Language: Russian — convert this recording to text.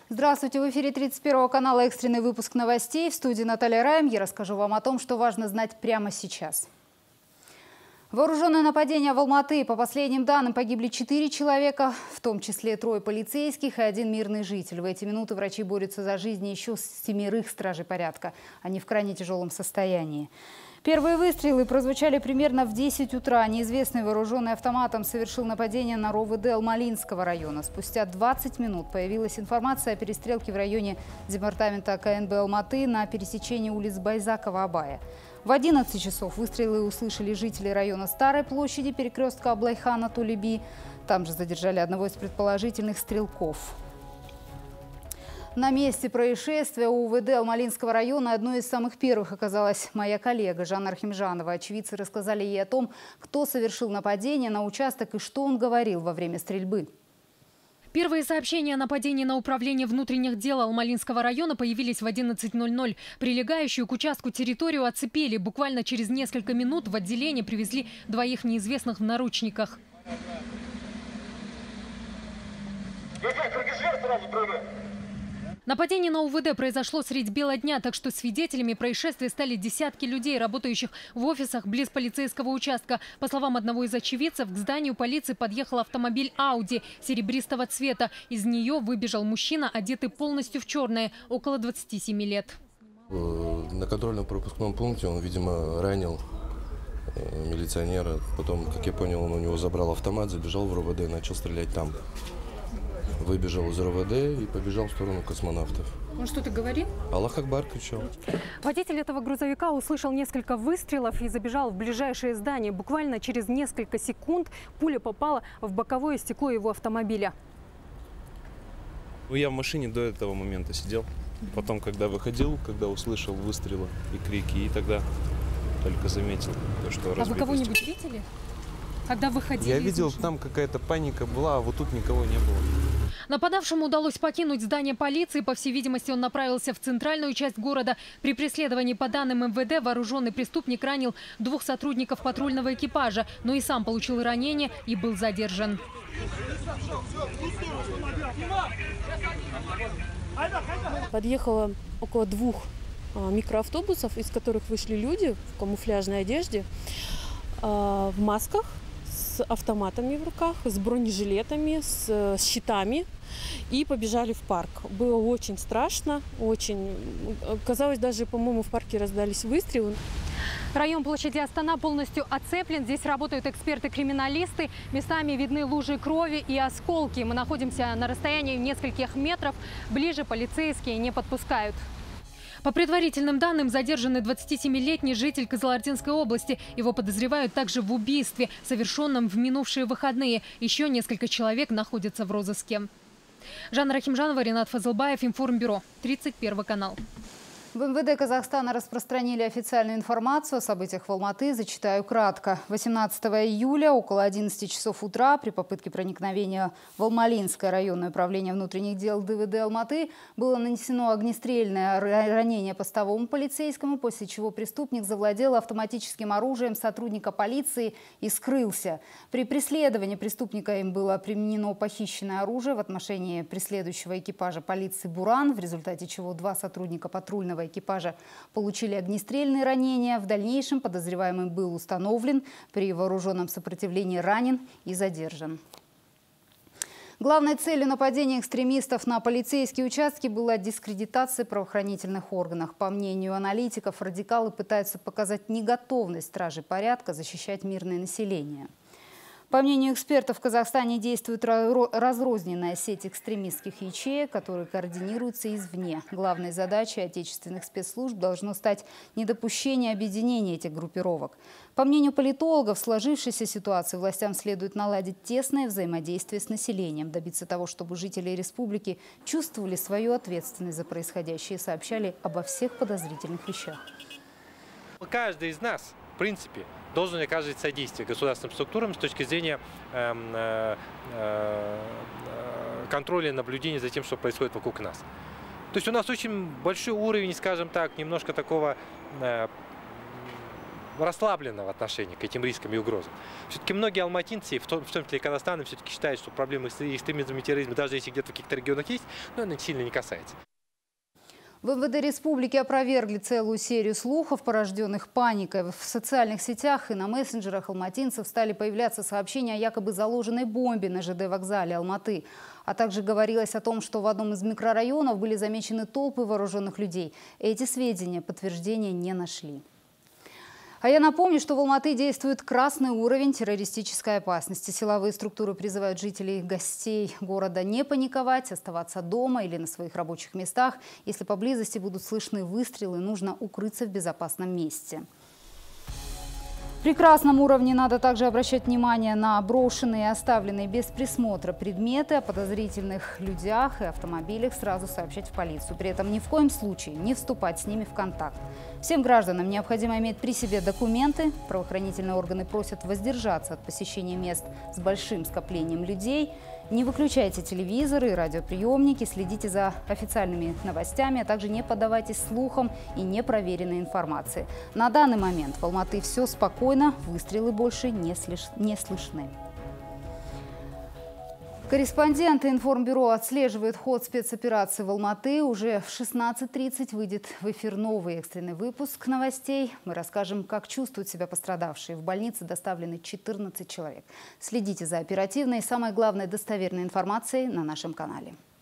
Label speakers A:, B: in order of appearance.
A: Здравствуйте! В эфире 31 канала экстренный выпуск новостей. В студии Наталья Раем. Я расскажу вам о том, что важно знать прямо сейчас. Вооруженное нападение в Алматы. По последним данным погибли 4 человека, в том числе 3 полицейских и 1 мирный житель. В эти минуты врачи борются за жизни еще 7 стражей порядка. Они в крайне тяжелом состоянии. Первые выстрелы прозвучали примерно в 10 утра. Неизвестный, вооруженный автоматом, совершил нападение на РОВД Алмалинского района. Спустя 20 минут появилась информация о перестрелке в районе департамента КНБ Алматы на пересечении улиц Байзакова-Абая. В 11 часов выстрелы услышали жители района Старой площади, перекрестка Аблайхана-Толеби. Там же задержали одного из предположительных стрелков. На месте происшествия УВД Алмалинского района одной из самых первых оказалась моя коллега Жанна Архимжанова. Очевидцы рассказали ей о том, кто совершил нападение на участок и что он говорил во время стрельбы.
B: Первые сообщения о нападении на управление внутренних дел Алмалинского района появились в 11:00. Прилегающую к участку территорию оцепили. Буквально через несколько минут в отделение привезли 2 неизвестных в наручниках. Нападение на УВД произошло средь бела дня, так что свидетелями происшествия стали десятки людей, работающих в офисах близ полицейского участка. По словам одного из очевидцев, к зданию полиции подъехал автомобиль «Ауди» серебристого цвета. Из нее выбежал мужчина, одетый полностью в черное, около 27 лет.
C: На контрольно-пропускном пункте он, видимо, ранил милиционера. Потом, как я понял, он у него забрал автомат, забежал в РОВД и начал стрелять там. Выбежал из РОВД и побежал в сторону космонавтов.
B: Он что-то говорил?
C: Аллах Акбар кричал.
B: Водитель этого грузовика услышал несколько выстрелов и забежал в ближайшее здание. Буквально через несколько секунд пуля попала в боковое стекло его автомобиля.
D: Я в машине до этого момента сидел. Потом, когда выходил, когда услышал выстрелы и крики, и тогда только заметил, что разбито.
B: А вы кого-нибудь видели? Когда выходили?
D: Я видел, там какая-то паника была, а вот тут никого не было.
B: Нападавшему удалось покинуть здание полиции. По всей видимости, он направился в центральную часть города. При преследовании, по данным МВД, вооруженный преступник ранил 2 сотрудников патрульного экипажа, но и сам получил ранение и был задержан.
E: Подъехало около 2 микроавтобусов, из которых вышли люди в камуфляжной одежде, в масках, с автоматами в руках, с бронежилетами, с щитами, и побежали в парк. Было очень страшно, очень. Казалось, даже, по-моему, в парке раздались выстрелы.
B: Район площади Астана полностью оцеплен. Здесь работают эксперты-криминалисты. Местами видны лужи крови и осколки. Мы находимся на расстоянии нескольких метров. Ближе полицейские не подпускают. По предварительным данным, задержанный 27-летний житель Кызылординской области. Его подозревают также в убийстве, совершенном в минувшие выходные. Еще несколько человек находятся в розыске. Жанна Архимжанова, Ренат Фазылбаев, Информбюро, 31 канал.
A: В МВД Казахстана распространили официальную информацию о событиях в Алматы. Зачитаю кратко. 18 июля около 11 часов утра при попытке проникновения в Алмалинское районное управление внутренних дел ДВД Алматы было нанесено огнестрельное ранение постовому полицейскому, после чего преступник завладел автоматическим оружием сотрудника полиции и скрылся. При преследовании преступника им было применено похищенное оружие в отношении преследующего экипажа полиции «Буран», в результате чего 2 сотрудника патрульного экипажа получили огнестрельные ранения. В дальнейшем подозреваемый был установлен, при вооруженном сопротивлении ранен и задержан. Главной целью нападения экстремистов на полицейские участки была дискредитация правоохранительных органов. По мнению аналитиков, радикалы пытаются показать неготовность стражей порядка защищать мирное население. По мнению экспертов, в Казахстане действует разрозненная сеть экстремистских ячеек, которые координируются извне. Главной задачей отечественных спецслужб должно стать недопущение объединения этих группировок. По мнению политологов, в сложившейся ситуации властям следует наладить тесное взаимодействие с населением, добиться того, чтобы жители республики чувствовали свою ответственность за происходящее и сообщали обо всех подозрительных вещах.
F: Каждый из нас, в принципе, должен оказывать содействие государственным структурам с точки зрения контроля и наблюдения за тем, что происходит вокруг нас. То есть у нас очень большой уровень, скажем так, немножко такого расслаблены в отношении к этим рискам и угрозам. Все-таки многие алматинцы, в том числе и казахстаны, все-таки считают, что проблемы экстремизма и терроризма, даже если где-то в каких-то регионах есть, но это сильно не касается.
A: В МВД республики опровергли целую серию слухов, порожденных паникой. В социальных сетях и на мессенджерах алматинцев стали появляться сообщения о якобы заложенной бомбе на ЖД-вокзале Алматы. А также говорилось о том, что в одном из микрорайонов были замечены толпы вооруженных людей. Эти сведения подтверждения не нашли. А я напомню, что в Алматы действует красный уровень террористической опасности. Силовые структуры призывают жителей и гостей города не паниковать, оставаться дома или на своих рабочих местах. Если поблизости будут слышны выстрелы, нужно укрыться в безопасном месте. При красном уровне надо также обращать внимание на брошенные и оставленные без присмотра предметы. О подозрительных людях и автомобилях сразу сообщать в полицию. При этом ни в коем случае не вступать с ними в контакт. Всем гражданам необходимо иметь при себе документы. Правоохранительные органы просят воздержаться от посещения мест с большим скоплением людей. Не выключайте телевизоры и радиоприемники, следите за официальными новостями, а также не поддавайтесь слухам и непроверенной информации. На данный момент в Алматы все спокойно, выстрелы больше не слышны. Корреспонденты информбюро отслеживают ход спецоперации в Алматы. Уже в 16:30 выйдет в эфир новый экстренный выпуск новостей. Мы расскажем, как чувствуют себя пострадавшие. В больнице доставлены 14 человек. Следите за оперативной и, самое главное, достоверной информацией на нашем канале.